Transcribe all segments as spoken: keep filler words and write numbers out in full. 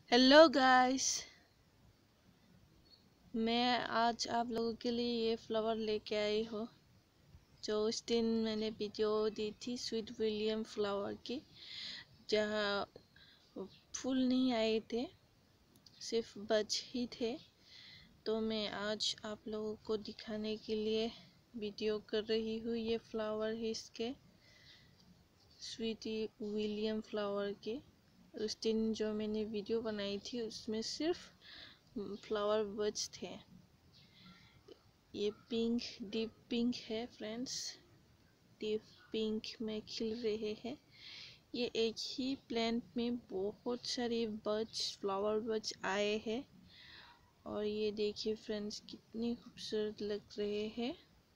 Hello guys, मैं आज आप लोगों के लिए ये फ्लावर लेके आई हूँ जो उस दिन मैंने वीडियो दी थी स्वीट विलियम फ्लावर की, जहाँ फूल नहीं आए थे, सिर्फ बज ही थे। तो मैं आज आप लोगों को दिखाने के लिए वीडियो कर रही हूँ। ये फ्लावर है इसके, स्वीट विलियम फ्लावर के। उस दिन जो मैंने वीडियो बनाई थी उसमें सिर्फ फ्लावर बज थे। ये पिंक, डीप पिंक है फ्रेंड्स, डीप पिंक में खिल रहे हैं। ये एक ही प्लांट में बहुत सारे बज, फ्लावर बज आए हैं। और ये देखिए फ्रेंड्स, कितने खूबसूरत लग रहे हैं।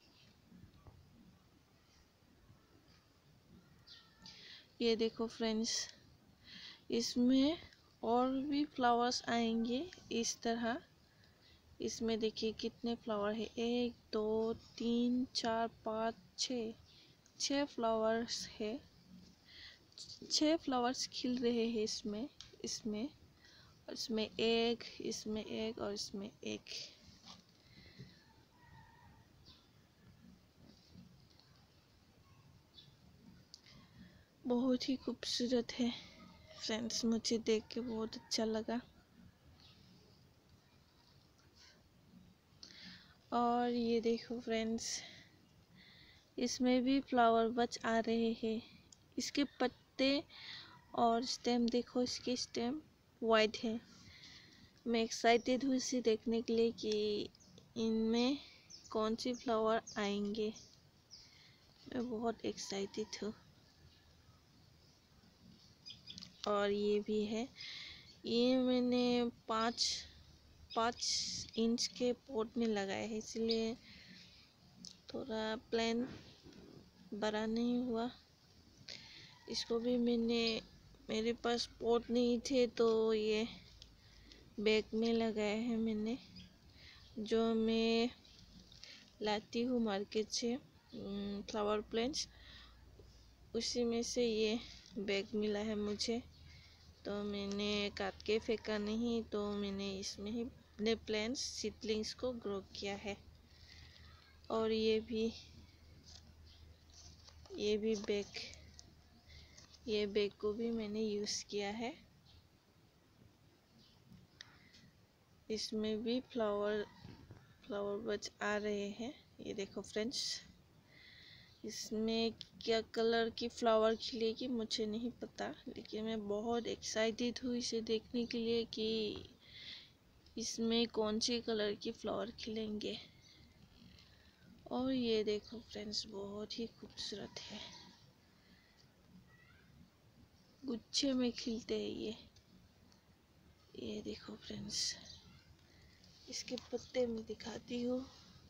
ये देखो फ्रेंड्स, इसमें और भी फ्लावर्स आएंगे इस तरह। इसमें देखिए कितने फ्लावर है, एक दो तीन चार पाँच छः छः फ्लावर्स है। छः फ्लावर्स खिल रहे हैं इसमें इसमें इसमें एक, इसमें एक और इसमें एक। बहुत ही खूबसूरत है फ्रेंड्स, मुझे देख के बहुत अच्छा लगा। और ये देखो फ्रेंड्स, इसमें भी फ्लावर बच आ रहे हैं। इसके पत्ते और स्टेम देखो, इसके स्टेम वाइट है। मैं एक्साइटेड हूँ इसे देखने के लिए कि इनमें कौन सी फ्लावर आएंगे। मैं बहुत एक्साइटेड हूँ। और ये भी है, ये मैंने पाँच पाँच इंच के पॉट में लगाया है, इसलिए थोड़ा प्लान बड़ा नहीं हुआ। इसको भी मैंने, मेरे पास पॉट नहीं थे तो ये बैग में लगाया है मैंने, जो मैं लाती हूँ मार्केट से फ्लावर प्लांट्स, उसी में से ये बैग मिला है मुझे। तो मैंने काट के फेंका नहीं, तो मैंने इसमें ही अपने प्लांट्स, सीडलिंग्स को ग्रो किया है। और ये भी ये भी बैग, ये बैग को भी मैंने यूज़ किया है। इसमें भी फ्लावर फ्लावर बच आ रहे हैं। ये देखो फ्रेंड्स, इसमें क्या कलर की फ्लावर खिलेगी मुझे नहीं पता, लेकिन मैं बहुत एक्साइटेड हूँ इसे देखने के लिए कि इसमें कौन सी कलर की फ्लावर खिलेंगे। और ये देखो फ्रेंड्स, बहुत ही खूबसूरत है, गुच्छे में खिलते हैं ये। ये देखो फ्रेंड्स, इसके पत्ते में दिखाती हूँ।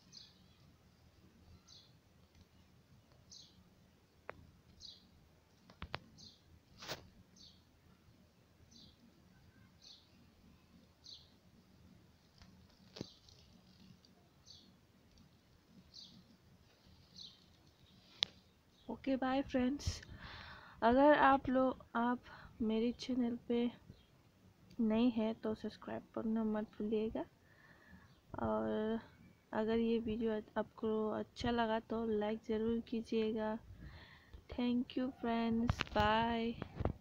Okay bye friends. अगर आप लोग आप मेरे चैनल पे नए हैं तो सब्सक्राइब करना मत भूलिएगा। और अगर ये वीडियो आपको अच्छा लगा तो लाइक ज़रूर कीजिएगा। Thank you friends, bye.